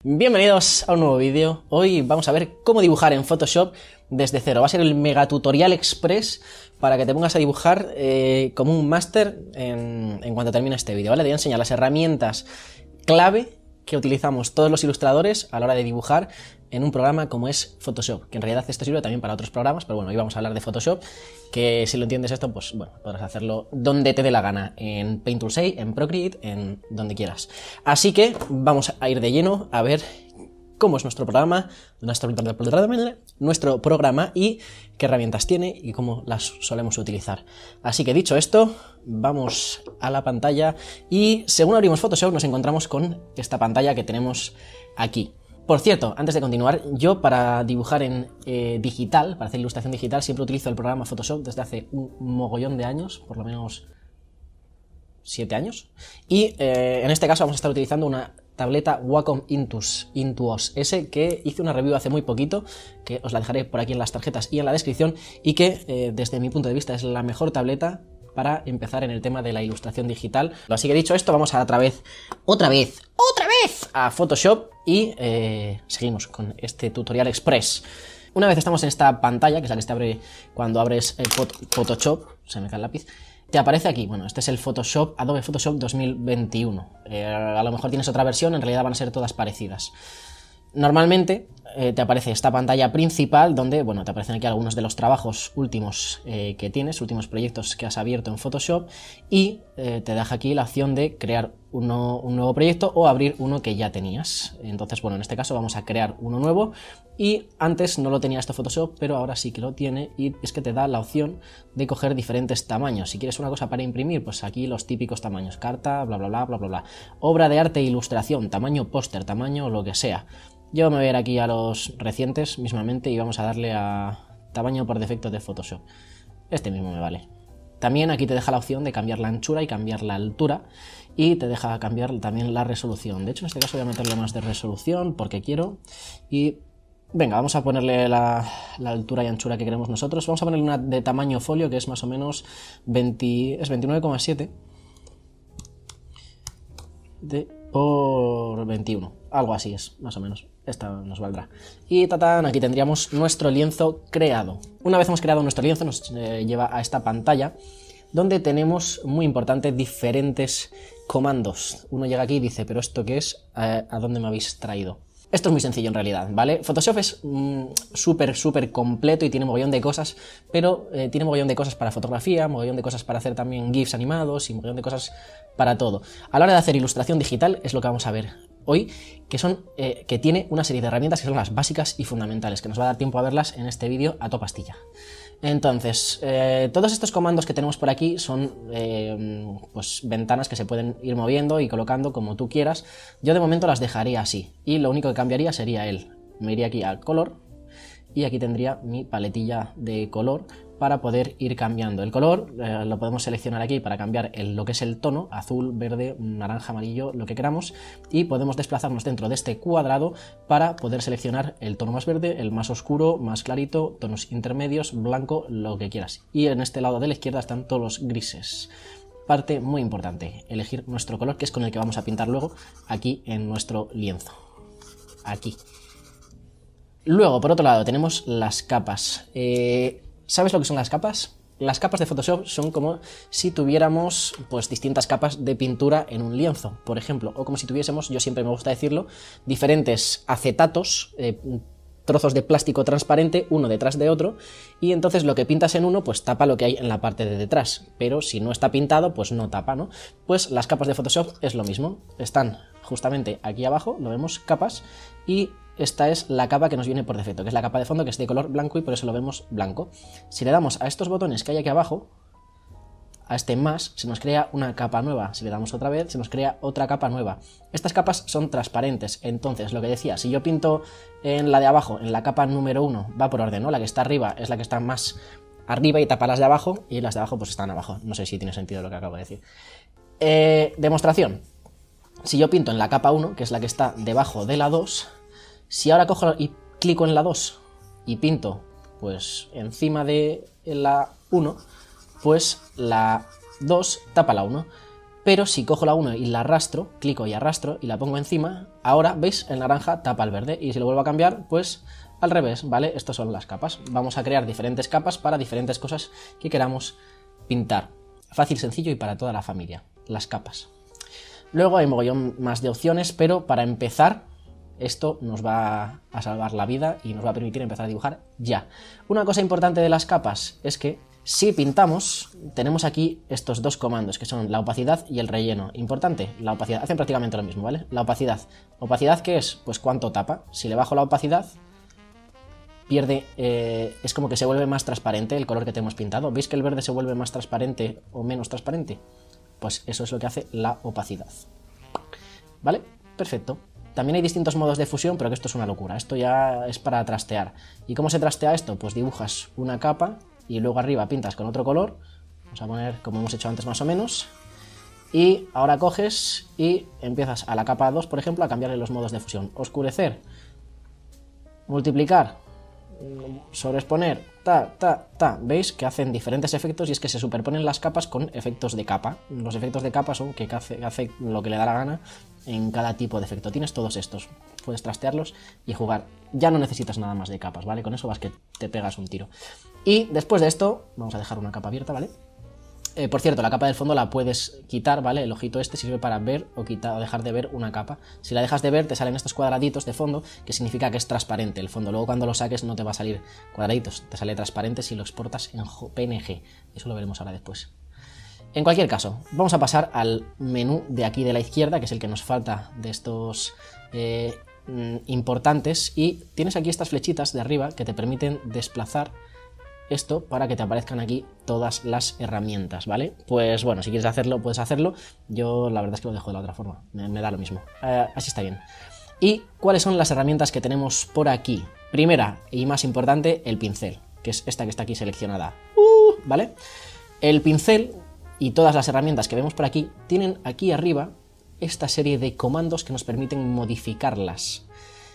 Bienvenidos a un nuevo vídeo. Hoy vamos a ver cómo dibujar en Photoshop desde cero. Va a ser el mega tutorial express para que te pongas a dibujar como un máster en cuanto termine este vídeo, ¿vale? Te voy a enseñar las herramientas clave que utilizamos todos los ilustradores a la hora de dibujar en un programa como es Photoshop, que en realidad esto sirve también para otros programas, pero bueno, hoy vamos a hablar de Photoshop, que si lo entiendes esto, pues bueno, podrás hacerlo donde te dé la gana, en Paint Tool 6, en Procreate, en donde quieras. Así que vamos a ir de lleno a ver cómo es nuestro programa y qué herramientas tiene y cómo las solemos utilizar. Así que dicho esto, vamos a la pantalla y según abrimos Photoshop nos encontramos con esta pantalla que tenemos aquí. Por cierto, antes de continuar, yo para dibujar en digital, para hacer ilustración digital, siempre utilizo el programa Photoshop desde hace un mogollón de años, por lo menos 7 años, y en este caso vamos a estar utilizando una tableta Wacom Intuos S, que hice una review hace muy poquito, que os la dejaré por aquí en las tarjetas y en la descripción, y que desde mi punto de vista es la mejor tableta para empezar en el tema de la ilustración digital. Así que dicho esto, vamos a otra vez a Photoshop y seguimos con este tutorial express. Una vez estamos en esta pantalla, que es la que te abre cuando abres Photoshop, se me cae el lápiz, te aparece aquí, bueno, este es el Photoshop, Adobe Photoshop 2021. A lo mejor tienes otra versión, en realidad van a ser todas parecidas. Normalmente te aparece esta pantalla principal donde, bueno, te aparecen aquí algunos de los trabajos últimos que tienes, últimos proyectos que has abierto en Photoshop, y te deja aquí la opción de crear un nuevo proyecto o abrir uno que ya tenías. Entonces, bueno, en este caso vamos a crear uno nuevo, y antes no lo tenía esto Photoshop, pero ahora sí que lo tiene, y es que te da la opción de coger diferentes tamaños. Si quieres una cosa para imprimir, pues aquí los típicos tamaños, carta, bla bla bla bla bla bla, obra de arte e ilustración, tamaño póster, tamaño lo que sea. Yo me voy a ir aquí a los recientes mismamente y vamos a darle a tamaño por defecto de Photoshop. Este mismo me vale. También aquí te deja la opción de cambiar la anchura y cambiar la altura, y te deja cambiar también la resolución. De hecho, en este caso voy a meterle más de resolución porque quiero. Y venga, vamos a ponerle la altura y anchura que queremos nosotros. Vamos a ponerle una de tamaño folio, que es más o menos 29,7 por 21. Algo así es, más o menos. Esta nos valdrá. Y tatán, aquí tendríamos nuestro lienzo creado. Una vez hemos creado nuestro lienzo, nos lleva a esta pantalla donde tenemos, muy importante, diferentes comandos. Uno llega aquí y dice, ¿pero esto qué es? ¿A dónde me habéis traído? Esto es muy sencillo en realidad, ¿vale? Photoshop es súper completo y tiene mogollón de cosas, pero tiene mogollón de cosas para fotografía, mogollón de cosas para hacer también GIFs animados y mogollón de cosas para todo. A la hora de hacer ilustración digital es lo que vamos a ver hoy, que tiene una serie de herramientas que son las básicas y fundamentales, que nos va a dar tiempo a verlas en este vídeo a toda pastilla. Entonces, todos estos comandos que tenemos por aquí son pues ventanas que se pueden ir moviendo y colocando como tú quieras. Yo de momento las dejaría así, y lo único que cambiaría sería me iría aquí a color, y aquí tendría mi paletilla de color para poder ir cambiando el color. Lo podemos seleccionar aquí para cambiar lo que es el tono, azul, verde, naranja, amarillo, lo que queramos, y podemos desplazarnos dentro de este cuadrado para poder seleccionar el tono más verde, el más oscuro, más clarito, tonos intermedios, blanco, lo que quieras. Y en este lado de la izquierda están todos los grises. Parte muy importante, elegir nuestro color, que es con el que vamos a pintar luego aquí en nuestro lienzo. Aquí. Luego, por otro lado, tenemos las capas. ¿Sabes lo que son las capas? Las capas de Photoshop son como si tuviéramos pues distintas capas de pintura en un lienzo, por ejemplo, o como si tuviésemos, yo siempre me gusta decirlo, diferentes acetatos, trozos de plástico transparente uno detrás de otro, y entonces lo que pintas en uno pues tapa lo que hay en la parte de detrás, pero si no está pintado pues no tapa, ¿no? Pues las capas de Photoshop es lo mismo, están justamente aquí abajo, lo vemos, capas, y esta es la capa que nos viene por defecto, que es la capa de fondo, que es de color blanco, y por eso lo vemos blanco. Si le damos a estos botones que hay aquí abajo, a este más, se nos crea una capa nueva. Si le damos otra vez, se nos crea otra capa nueva. Estas capas son transparentes, entonces lo que decía, si yo pinto en la de abajo, en la capa número 1, va por orden, ¿no? La que está arriba es la que está más arriba y tapa las de abajo, y las de abajo pues están abajo. No sé si tiene sentido lo que acabo de decir. Demostración. Si yo pinto en la capa 1, que es la que está debajo de la 2, si ahora cojo y clico en la 2 y pinto pues encima de la 1, pues la 2 tapa la 1. Pero si cojo la 1 y la arrastro, clico y arrastro y la pongo encima, ahora, ¿veis? El naranja tapa el verde. Y si lo vuelvo a cambiar, pues al revés, ¿vale? Estas son las capas. Vamos a crear diferentes capas para diferentes cosas que queramos pintar. Fácil, sencillo y para toda la familia. Las capas. Luego hay mogollón más de opciones, pero para empezar, esto nos va a salvar la vida y nos va a permitir empezar a dibujar ya. Una cosa importante de las capas es que si pintamos, tenemos aquí estos dos comandos, que son la opacidad y el relleno. Importante, la opacidad. Hacen prácticamente lo mismo, ¿vale? La opacidad. ¿Opacidad qué es? Pues cuánto tapa. Si le bajo la opacidad, pierde, es como que se vuelve más transparente el color que tenemos pintado. ¿Veis que el verde se vuelve más transparente o menos transparente? Pues eso es lo que hace la opacidad. ¿Vale? Perfecto. También hay distintos modos de fusión, pero que esto es una locura. Esto ya es para trastear. ¿Y cómo se trastea esto? Pues dibujas una capa y luego arriba pintas con otro color. Vamos a poner como hemos hecho antes más o menos. Y ahora coges y empiezas a la capa 2, por ejemplo, a cambiarle los modos de fusión. Oscurecer, multiplicar, sobreexponer, ¿veis? Que hacen diferentes efectos y es que se superponen las capas con efectos de capa. Los efectos de capa son que hace lo que le da la gana en cada tipo de efecto. Tienes todos estos, puedes trastearlos y jugar. Ya no necesitas nada más de capas, ¿vale? Con eso vas que te pegas un tiro. Y después de esto, vamos a dejar una capa abierta, ¿vale? Por cierto, la capa del fondo la puedes quitar, ¿vale? El ojito este sirve para ver o quitar o dejar de ver una capa. Si la dejas de ver, te salen estos cuadraditos de fondo, que significa que es transparente el fondo. Luego cuando lo saques no te va a salir cuadraditos, te sale transparente si lo exportas en PNG. Eso lo veremos ahora después. En cualquier caso, vamos a pasar al menú de aquí de la izquierda, que es el que nos falta de estos importantes. Y tienes aquí estas flechitas de arriba que te permiten desplazar esto para que te aparezcan aquí todas las herramientas, ¿vale? Pues bueno, si quieres hacerlo, puedes hacerlo. Yo la verdad es que lo dejo de la otra forma, me da lo mismo. Así está bien. ¿Y cuáles son las herramientas que tenemos por aquí? Primera y más importante, el pincel, que es esta que está aquí seleccionada, ¿vale? El pincel y todas las herramientas que vemos por aquí tienen aquí arriba esta serie de comandos que nos permiten modificarlas.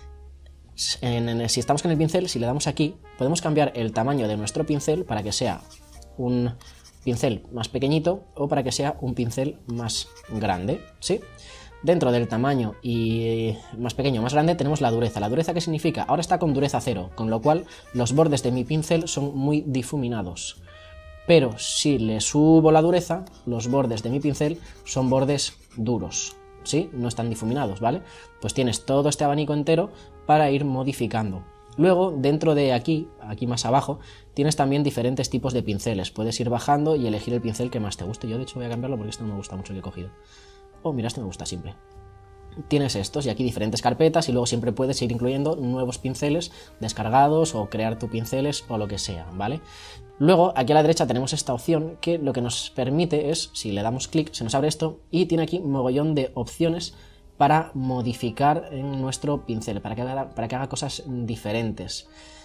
Si estamos con el pincel, si le damos aquí, podemos cambiar el tamaño de nuestro pincel para que sea un pincel más pequeñito o para que sea un pincel más grande, ¿sí? Dentro del tamaño y más pequeño o más grande tenemos la dureza. ¿La dureza qué significa? Ahora está con dureza 0, con lo cual los bordes de mi pincel son muy difuminados. Pero si le subo la dureza, los bordes de mi pincel son bordes duros, ¿sí? No están difuminados, ¿vale? Pues tienes todo este abanico entero para ir modificando. Luego, dentro de aquí más abajo, tienes también diferentes tipos de pinceles. Puedes ir bajando y elegir el pincel que más te guste. Yo de hecho voy a cambiarlo porque este no me gusta mucho el que he cogido. Oh, mira, este me gusta simple. Tienes estos y aquí diferentes carpetas y luego siempre puedes ir incluyendo nuevos pinceles descargados o crear tus pinceles o lo que sea, ¿vale? Luego aquí a la derecha tenemos esta opción que lo que nos permite es, si le damos clic, se nos abre esto y tiene aquí un mogollón de opciones para modificar en nuestro pincel, para que haga cosas diferentes.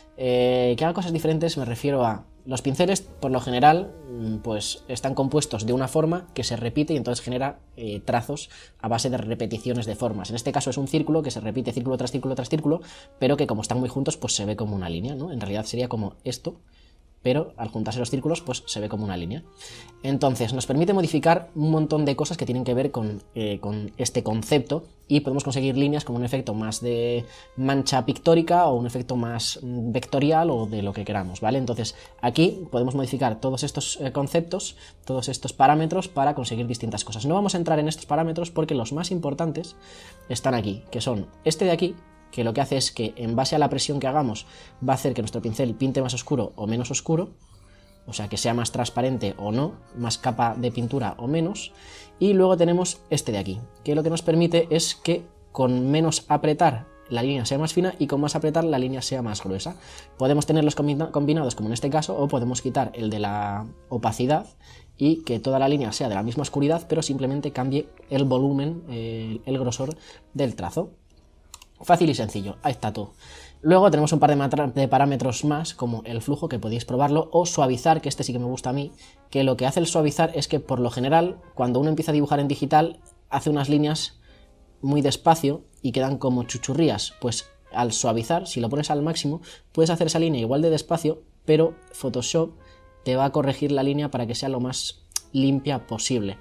Que haga cosas diferentes me refiero a los pinceles, por lo general, pues están compuestos de una forma que se repite y entonces genera trazos a base de repeticiones de formas. En este caso es un círculo que se repite círculo tras círculo tras círculo, pero que como están muy juntos, pues se ve como una línea, ¿no? En realidad sería como esto, pero al juntarse los círculos pues se ve como una línea. Entonces nos permite modificar un montón de cosas que tienen que ver con este concepto y podemos conseguir líneas como un efecto más de mancha pictórica o un efecto más vectorial o de lo que queramos, ¿vale? Entonces aquí podemos modificar todos estos conceptos, todos estos parámetros para conseguir distintas cosas. No vamos a entrar en estos parámetros porque los más importantes están aquí, que son este de aquí, que lo que hace es que en base a la presión que hagamos va a hacer que nuestro pincel pinte más oscuro o menos oscuro, o sea que sea más transparente o no, más capa de pintura o menos. Y luego tenemos este de aquí, que lo que nos permite es que con menos apretar la línea sea más fina y con más apretar la línea sea más gruesa. Podemos tenerlos combinados como en este caso o podemos quitar el de la opacidad y que toda la línea sea de la misma oscuridad pero simplemente cambie el volumen, el grosor del trazo. Fácil y sencillo, ahí está todo. Luego tenemos un par de parámetros más, como el flujo, que podéis probarlo, o suavizar, que este sí que me gusta a mí, que lo que hace el suavizar es que por lo general, cuando uno empieza a dibujar en digital, hace unas líneas muy despacio y quedan como chuchurrías. Pues al suavizar, si lo pones al máximo, puedes hacer esa línea igual de despacio, pero Photoshop te va a corregir la línea para que sea lo más limpia posible.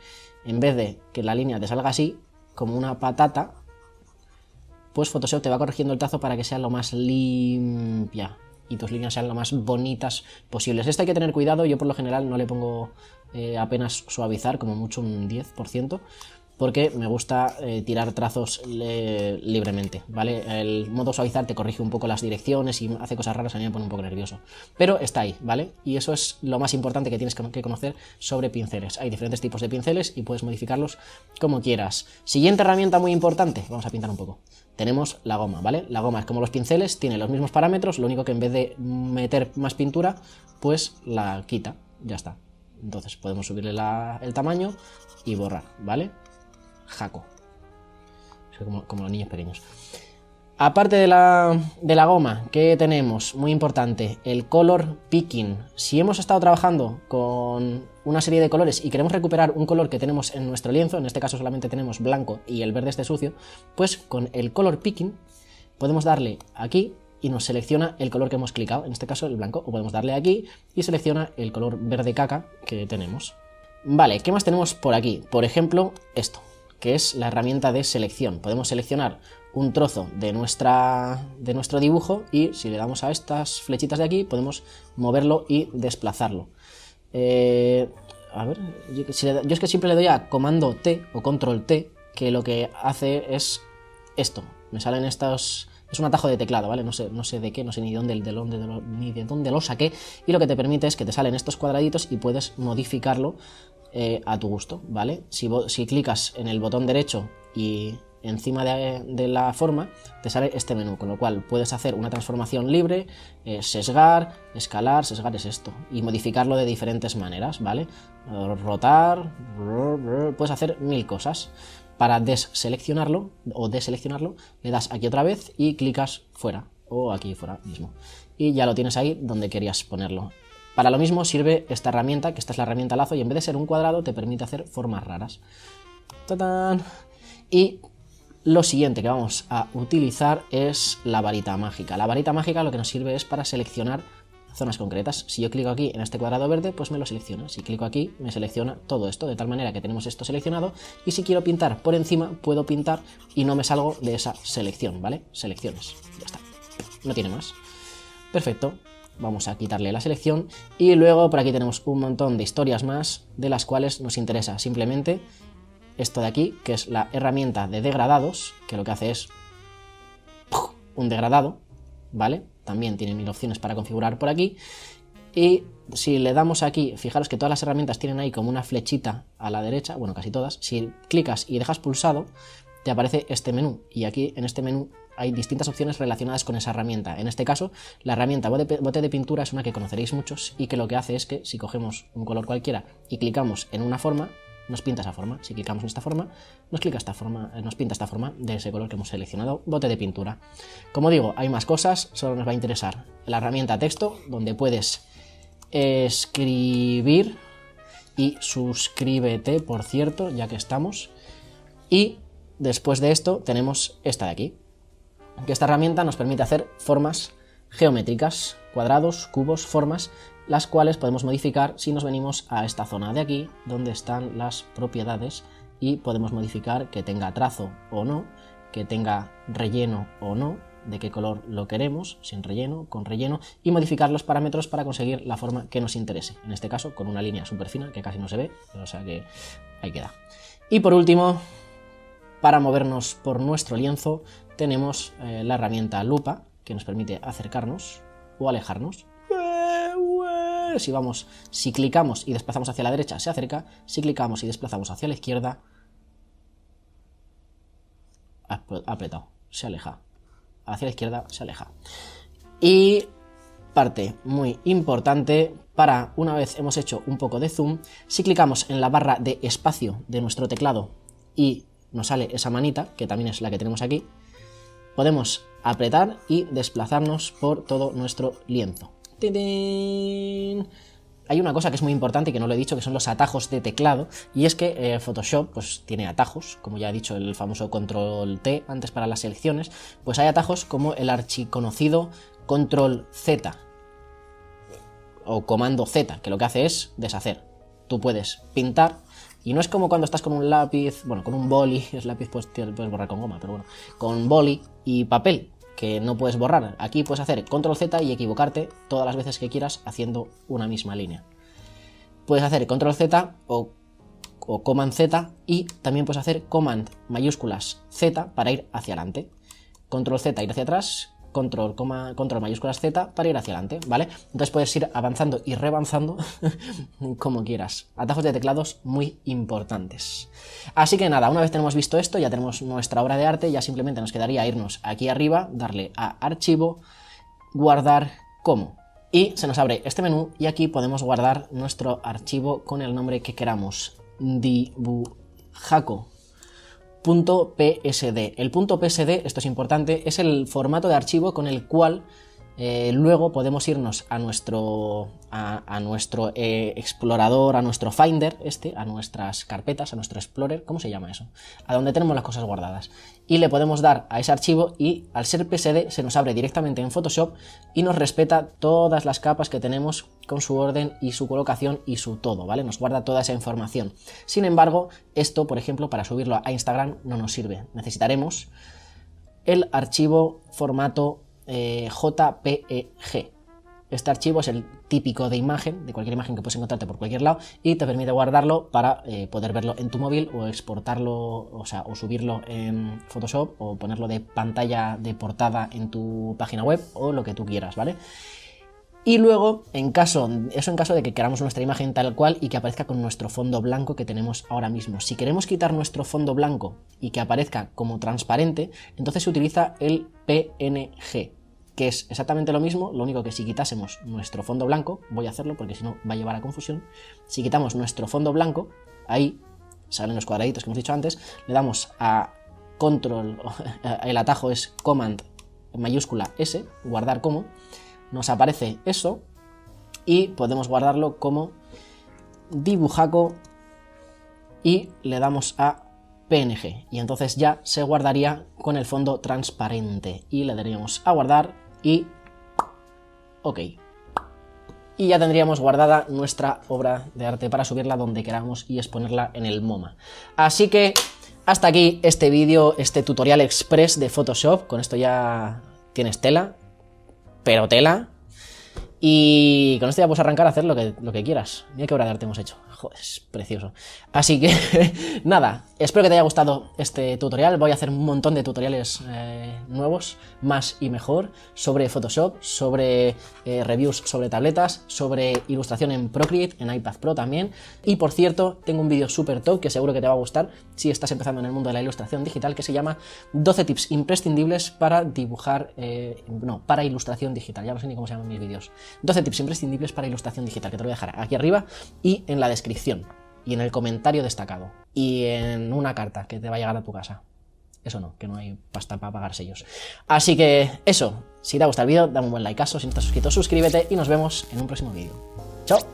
en vez de que la línea te salga así, como una patata, pues Photoshop te va corrigiendo el trazo para que sea lo más limpia y tus líneas sean lo más bonitas posibles. Esto hay que tener cuidado, yo por lo general no le pongo apenas suavizar, como mucho un 10%, porque me gusta tirar trazos libremente, ¿vale? El modo suavizar te corrige un poco las direcciones y hace cosas raras, a mí me pone un poco nervioso. Pero está ahí, ¿vale? Y eso es lo más importante que tienes que conocer sobre pinceles. Hay diferentes tipos de pinceles y puedes modificarlos como quieras. Siguiente herramienta muy importante, vamos a pintar un poco. Tenemos la goma, ¿vale? La goma es como los pinceles, tiene los mismos parámetros, lo único que en vez de meter más pintura, pues la quita, ya está. Entonces podemos subirle el tamaño y borrar, ¿vale? Jaco. Como los niños pequeños. Aparte de la goma, ¿qué tenemos? Muy importante, el color picking. Si hemos estado trabajando con una serie de colores y queremos recuperar un color que tenemos en nuestro lienzo, en este caso solamente tenemos blanco y el verde este sucio, pues con el color picking podemos darle aquí y nos selecciona el color que hemos clicado, en este caso el blanco, o podemos darle aquí y selecciona el color verde caca que tenemos. Vale, ¿qué más tenemos por aquí? Por ejemplo, esto, que es la herramienta de selección. Podemos seleccionar un trozo de nuestro dibujo y si le damos a estas flechitas de aquí podemos moverlo y desplazarlo. A ver, yo es que siempre le doy a comando T o control T, que lo que hace es esto. Me salen estos... Es un atajo de teclado, ¿vale? No sé de qué, no sé ni de dónde lo saqué. Y lo que te permite es que te salen estos cuadraditos y puedes modificarlo a tu gusto, ¿vale? Si clicas en el botón derecho y encima de la forma, te sale este menú, con lo cual puedes hacer una transformación libre, sesgar, escalar, sesgar es esto, y modificarlo de diferentes maneras, ¿vale? Rotar, puedes hacer 1000 cosas. Para deseleccionarlo o deseleccionarlo, le das aquí otra vez y clicas fuera, o aquí fuera mismo. Y ya lo tienes ahí donde querías ponerlo. Para lo mismo sirve esta herramienta, que esta es la herramienta lazo, y en vez de ser un cuadrado te permite hacer formas raras. ¡Tatán! Y lo siguiente que vamos a utilizar es la varita mágica. La varita mágica lo que nos sirve es para seleccionar zonas concretas. Si yo clico aquí en este cuadrado verde, pues me lo selecciona. Si clico aquí, me selecciona todo esto, de tal manera que tenemos esto seleccionado, y si quiero pintar por encima, puedo pintar y no me salgo de esa selección, ¿vale? Selecciones, ya está. No tiene más. Perfecto. Vamos a quitarle la selección y luego por aquí tenemos un montón de historias más de las cuales nos interesa simplemente esto de aquí, que es la herramienta de degradados, que lo que hace es un degradado, ¿vale? También tiene 1000 opciones para configurar por aquí. Y si le damos aquí, fijaros que todas las herramientas tienen ahí como una flechita a la derecha, bueno, casi todas. Si clicas y dejas pulsado, te aparece este menú, y aquí en este menú hay distintas opciones relacionadas con esa herramienta. En este caso, la herramienta bote de pintura es una que conoceréis muchos y que lo que hace es que si cogemos un color cualquiera y clicamos en una forma, nos pinta esa forma. Si clicamos en esta forma, nos pinta esta forma de ese color que hemos seleccionado, bote de pintura. Como digo, hay más cosas, solo nos va a interesar la herramienta texto, donde puedes escribir, y suscríbete, por cierto, ya que estamos. Y después de esto tenemos esta de aquí, que esta herramienta nos permite hacer formas geométricas, cuadrados, cubos, formas, las cuales podemos modificar si nos venimos a esta zona de aquí, donde están las propiedades, y podemos modificar que tenga trazo o no, que tenga relleno o no, de qué color lo queremos, sin relleno, con relleno, y modificar los parámetros para conseguir la forma que nos interese. En este caso, con una línea súper fina, que casi no se ve, o sea que ahí queda. Y por último, para movernos por nuestro lienzo, tenemos la herramienta lupa, que nos permite acercarnos o alejarnos. Si clicamos y desplazamos hacia la derecha, se acerca. Si clicamos y desplazamos hacia la izquierda, apretado, se aleja. Hacia la izquierda, se aleja. Y parte muy importante, para una vez hemos hecho un poco de zoom, si clicamos en la barra de espacio de nuestro teclado y nos sale esa manita, que también es la que tenemos aquí, podemos apretar y desplazarnos por todo nuestro lienzo. ¡Tin! Hay una cosa que es muy importante y que no lo he dicho, que son los atajos de teclado, y es que Photoshop pues tiene atajos, como ya he dicho, el famoso control T antes para las selecciones, pues hay atajos como el archiconocido control Z o comando Z, que lo que hace es deshacer. Tú puedes pintar, Y no es como cuando estás con un lápiz, bueno, con un boli, es lápiz pues puedes borrar con goma, pero bueno, con boli y papel, que no puedes borrar. Aquí puedes hacer control Z y equivocarte todas las veces que quieras haciendo una misma línea. Puedes hacer control Z o command Z, y también puedes hacer command mayúsculas Z para ir hacia adelante. Control Z ir hacia atrás, control mayúsculas Z para ir hacia adelante, ¿vale? Entonces puedes ir avanzando y reavanzando como quieras. Atajos de teclados muy importantes. Así que nada, una vez tenemos visto esto, ya tenemos nuestra obra de arte, ya simplemente nos quedaría irnos aquí arriba, darle a archivo, guardar como. Y se nos abre este menú y aquí podemos guardar nuestro archivo con el nombre que queramos. Dibujaco. .psd. El .psd, esto es importante, es el formato de archivo con el cual luego podemos irnos a nuestro explorador, a nuestro Finder, a nuestras carpetas, a nuestro Explorer, ¿cómo se llama eso? A donde tenemos las cosas guardadas. Y le podemos dar a ese archivo y al ser PSD se nos abre directamente en Photoshop y nos respeta todas las capas que tenemos con su orden y su colocación y su todo, ¿vale? Nos guarda toda esa información. Sin embargo, esto, por ejemplo, para subirlo a Instagram no nos sirve. Necesitaremos el archivo formato JPEG. Este archivo es el típico de imagen, de cualquier imagen que puedes encontrarte por cualquier lado, y te permite guardarlo para poder verlo en tu móvil o exportarlo, o subirlo en Photoshop o ponerlo de pantalla de portada en tu página web o lo que tú quieras, ¿vale? Y luego, en caso de que queramos nuestra imagen tal cual y que aparezca con nuestro fondo blanco que tenemos ahora mismo. Si queremos quitar nuestro fondo blanco y que aparezca como transparente, entonces se utiliza el PNG, que es exactamente lo mismo, lo único que si quitásemos nuestro fondo blanco, voy a hacerlo porque si no va a llevar a confusión, si quitamos nuestro fondo blanco, ahí salen los cuadraditos que hemos dicho antes, le damos a control, el atajo es command mayúscula S, guardar como, nos aparece eso y podemos guardarlo como dibujaco y le damos a PNG y entonces ya se guardaría con el fondo transparente y le daríamos a guardar y OK. Y ya tendríamos guardada nuestra obra de arte para subirla donde queramos y exponerla en el MoMA. Así que hasta aquí este vídeo, este tutorial express de Photoshop. Con esto ya tienes tela, pero tela. Y con esto ya puedes arrancar a hacer lo que quieras. Mira qué obra de arte hemos hecho. Joder, es precioso. Así que, nada, espero que te haya gustado este tutorial. Voy a hacer un montón de tutoriales nuevos, más y mejor, sobre Photoshop, sobre reviews sobre tabletas, sobre ilustración en Procreate, en iPad Pro también. Y por cierto, tengo un vídeo súper top que seguro que te va a gustar si estás empezando en el mundo de la ilustración digital, que se llama 12 tips imprescindibles para dibujar, para ilustración digital. Ya no sé ni cómo se llaman mis vídeos. 12 tips imprescindibles para ilustración digital, que te lo voy a dejar aquí arriba y en la descripción y en el comentario destacado y en una carta que te va a llegar a tu casa. Eso no, que no hay pasta para pagar sellos. Así que eso, si te ha gustado el vídeo, dame un buen likeazo, si no estás suscrito, suscríbete y nos vemos en un próximo vídeo. ¡Chao!